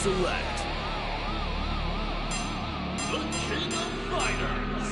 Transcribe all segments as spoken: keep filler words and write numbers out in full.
select the King of Fighters.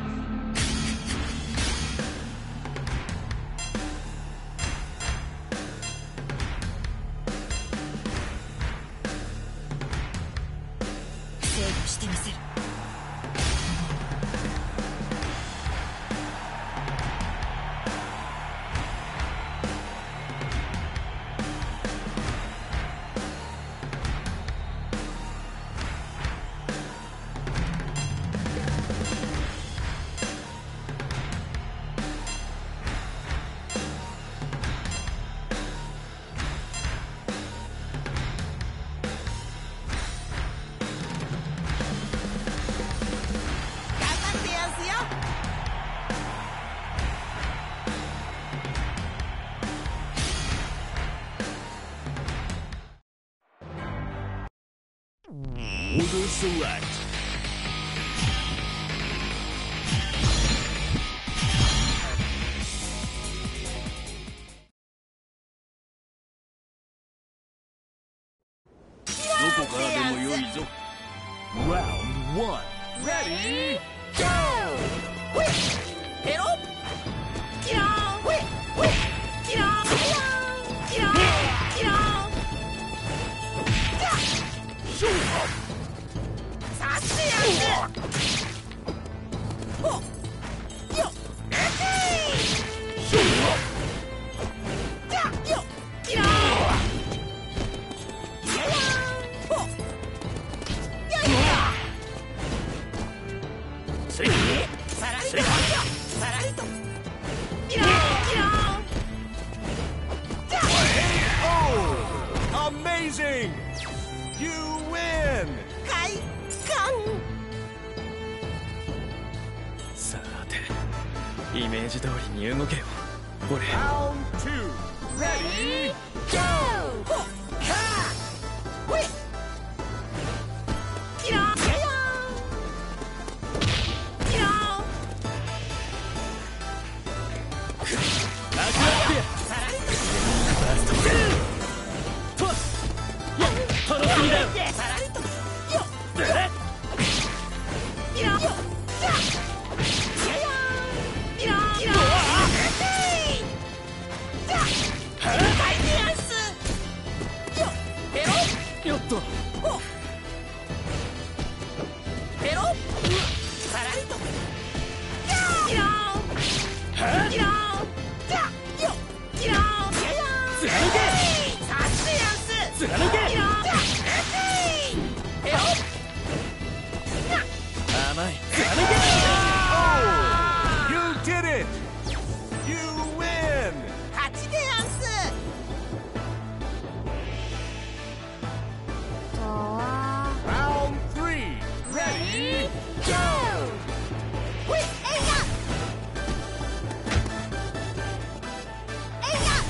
Order select. Round one. Ready, go! Hit up! Get on! Get on! Get on! Get on! Shoot up! Amazing! You win! 快感！さて、イメージ通りに動けよ。俺。Round two, ready, go! Ha! Wait! Get on! Get on! Get on! さらに。楽しみだよ。さらりと。よっ。よっ。よっと。ペロ。さらりと。ギロン。ギロン。じゃ。よ。ギロン。貫け。さすやんす。貫け。ギロン。甘い。Oh! You did it! You win! 勝ちでやんす。Round three, ready, go! Wait, hey, ya! Hey, ya!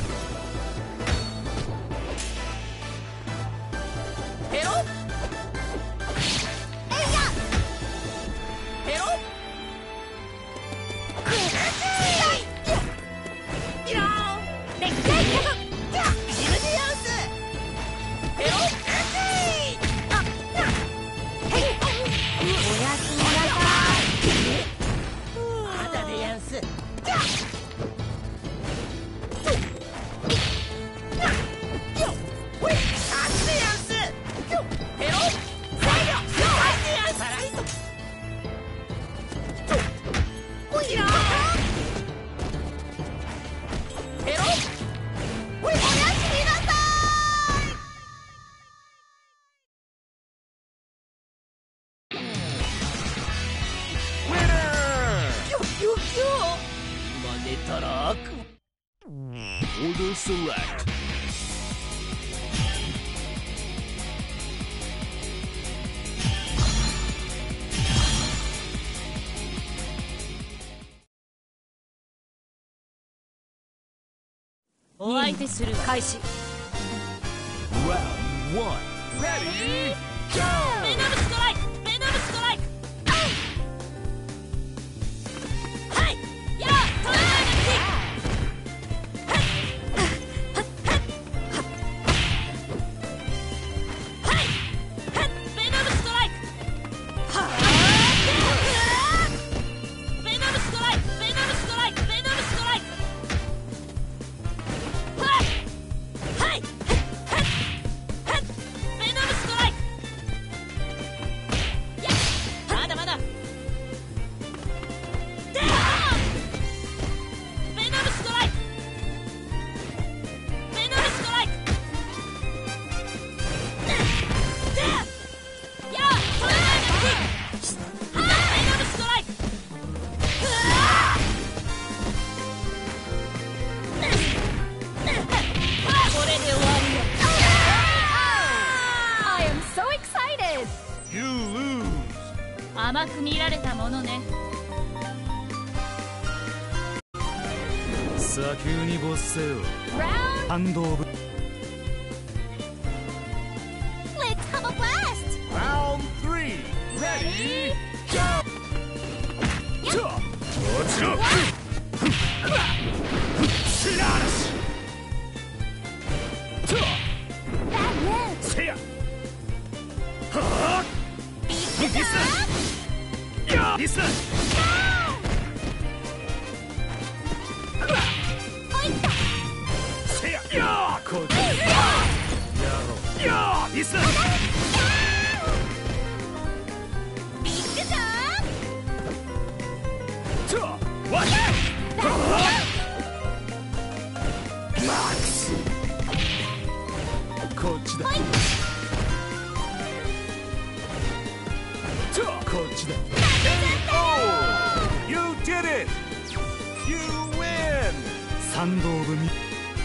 Hello? Order select. Round one. Ready, go! Venom strike! Venom strike! Hey! Yeah! Tornado kick! Hey! こ甘く見られたものね。 砂丘に没せよ。ハンドオブ Let's have a blast! Round three. Ready? Go! もちろんシナーシせやはぁリスやリスせややこっちやろやリスビッグザちょわっマックスこっちだちょこっちだ Oh! You did it! You win! サンドオブミ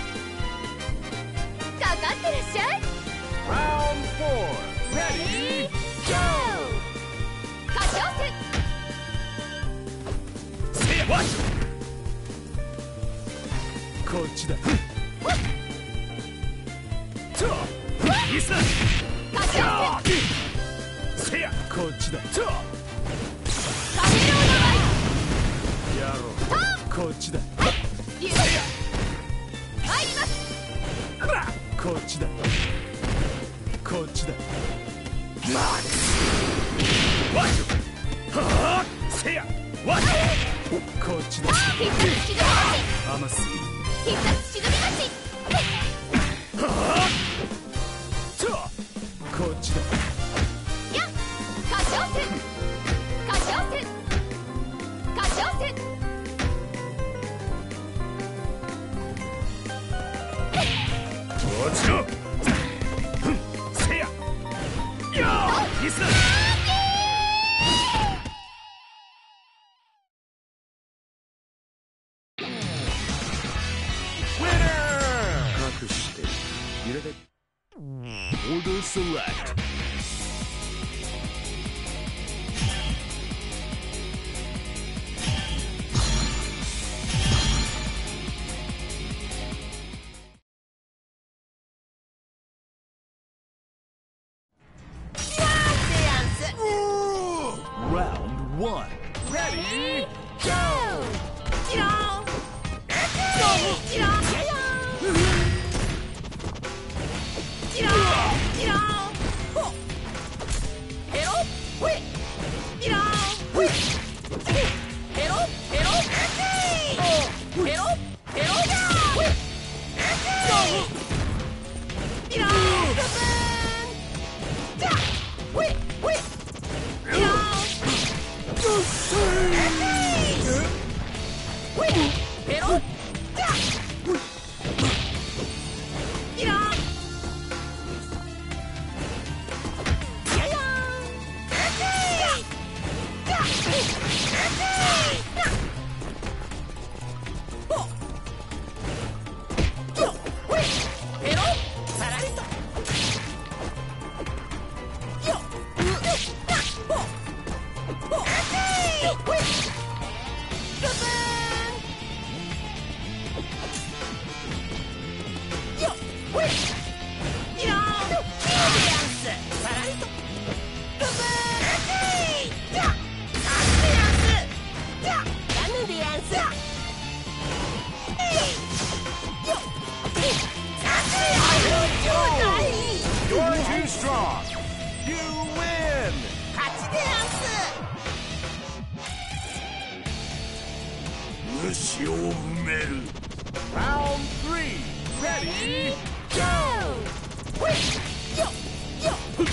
かかってらっしゃい。 Round four. Ready? Go! 歌唱戦。 せやわっこっちだちょリス歌唱やせやこっちだちょカメラのやろうこっちだ前流入ります。 こっちだこっちだマックスわっはあせやわっこっちだ必殺しどり甘すぎる出し必殺しどり出しはあちょこっちだや歌唱戦歌唱戦歌唱戦もちろんせややリス隠して揺れて Order select Round one. Ready? Go! キラーキラーキラーキラーほっヘロほいキラーほいヘロヘロヘロヘロほいキラーじゃほいほいキラーほいヘロじゃキラーややーじゃほっよっほいヘロさらりとよっほっほっよっほいブブーンよっほいいやーいいでやんすさらりとブブーンじゃあさすでやんすじゃあやぬでやんすよっさすでやんす超大いい You're too strong. You win. 勝ちでやんす虫を埋める Round three. Ready? Go! ほいよっよっ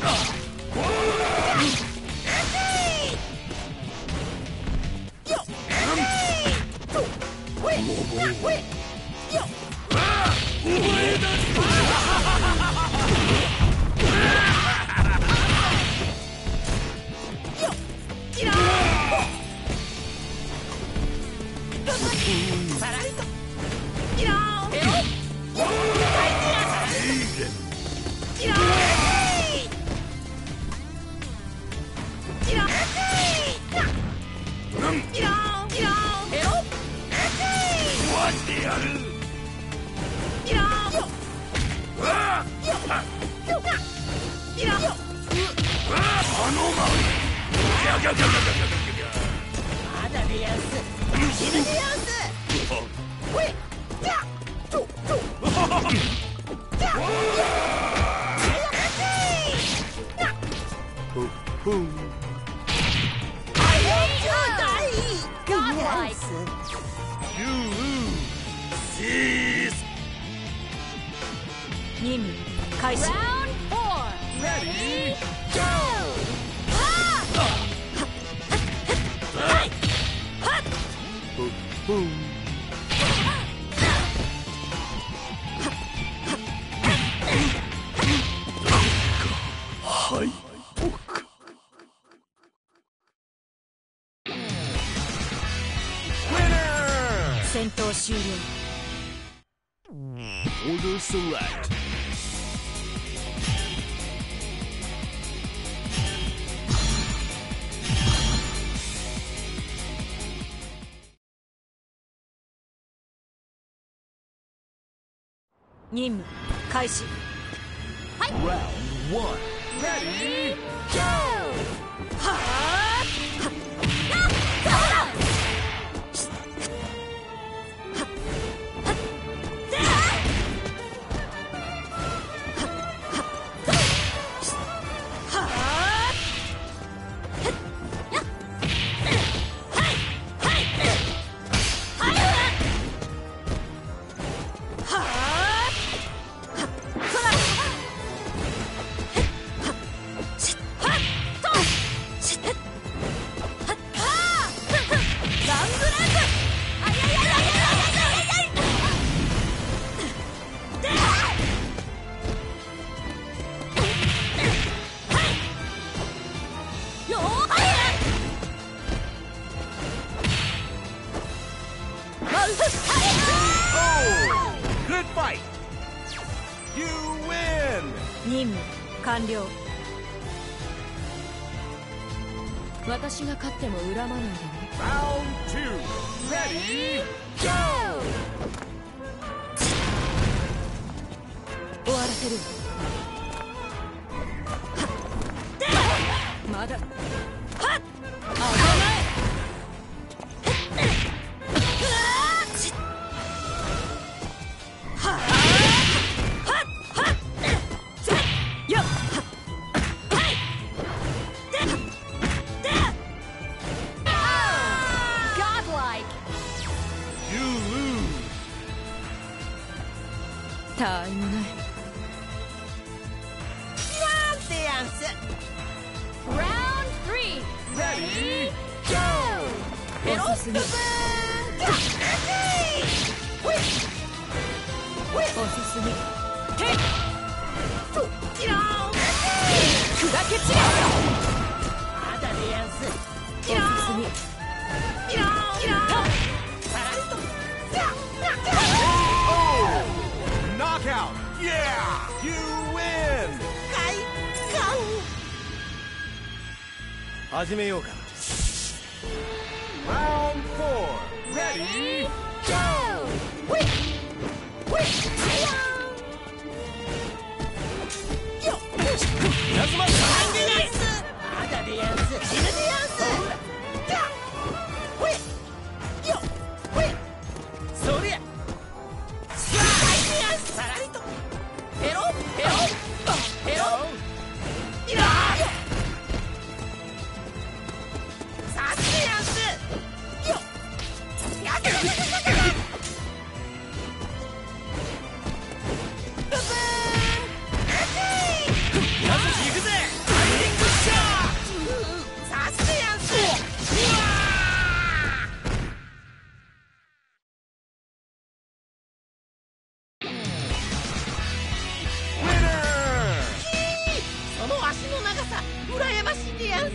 よっほいほいよっよっキラーさらりとキラーヘロキラーキラーしてやる。 いらんようわあよよいらんよあのままギャギャギャギャギャギャギャまだでやんす死ぬでやんすほいじゃちょちょじゃよふんYou lose. Cease. 任務開始。 Ready. Go. ふん はい。 戦闘終了。 Order select. 任務開始。 Round one. Ready. Go. はあ任務完了。私が勝っても恨まないでね。 Round two. Ready. Go. 終わらせる。まだ。はっ。危ない。たわいもない。 なんてやんす。 Round three. Ready. Go. ペロッ遅すぎる。 プーンほいほい遅すぎる。 へいとキラーン砕け散れ。 まだでやんす。 遅すぎる。 キラーンキラーンさらりとじゃじゃ Knockout! Yeah! You win! 快感。 始めようか。 Round four. Ready? Go! ほいほいキラーンよっ稲妻まだでやんす。死ぬでやんす。じゃほいよっほいそりゃさらりとペロペロペロいらーさすやんすよっやけやけやけブブーンまず行くぜ。タイミングシャー。 さすやんすうわその足の長さ羨ましいでやんす。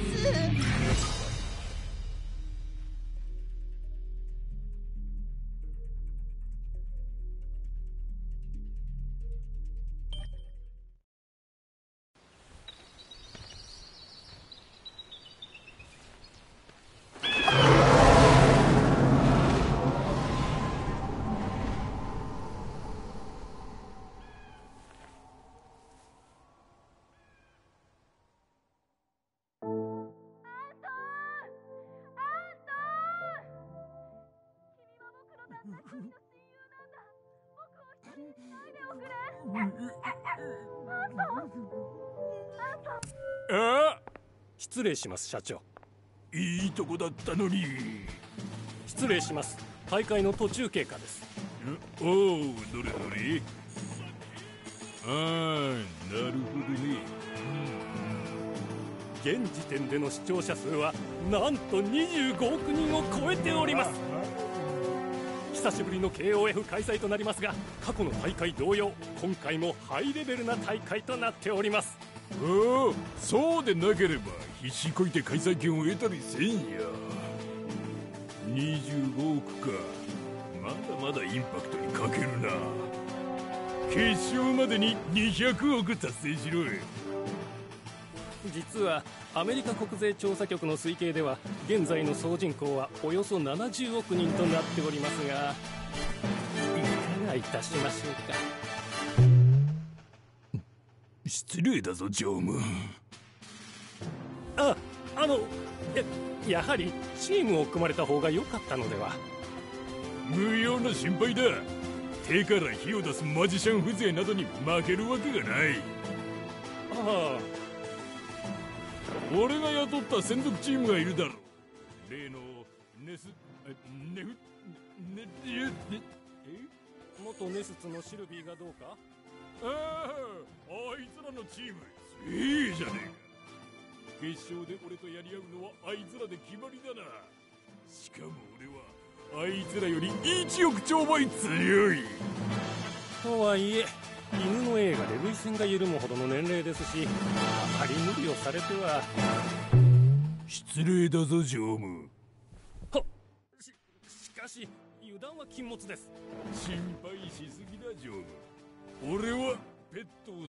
ああ、 失礼します社長。 いいとこだったのに。 失礼します。大会の途中経過です。 おお、どれどれ。ああ、なるほどね。 現時点での視聴者数はなんとにじゅうごおくにんを超えております。久しぶりの ケーオーエフ 開催となりますが、過去の大会同様今回もハイレベルな大会となっております。 おお、そうでなければ必死こいて開催権を得たりせんや。にじゅうごおくか、まだまだインパクトに欠けるな。決勝までににひゃくおく達成しろよ。 実はアメリカ国税調査局の推計では現在の総人口はおよそななじゅうおくにんとなっておりますが、いかがいたしましょうか。 失礼だぞ常務。 あ、あのや、やはりチームを組まれた方が良かったのでは。 無用な心配だ。手から火を出すマジシャン風情などに負けるわけがない。 ああ、 俺が雇った専属チームがいるだろう。例のネスネフネネネえ元ネスツのシルビーがどうか。 ああ、あいつらのチームいいじゃねえか。決勝で俺とやり合うのはあいつらで決まりだな。しかも俺はあいつらよりいちおくちょう倍強い。 とはいえ犬の映画で涙腺が緩むほどの年齢ですし、あまり無理をされては。 失礼だぞ常務。 はっ、ししかし油断は禁物です。 心配しすぎだ常務。俺はペットを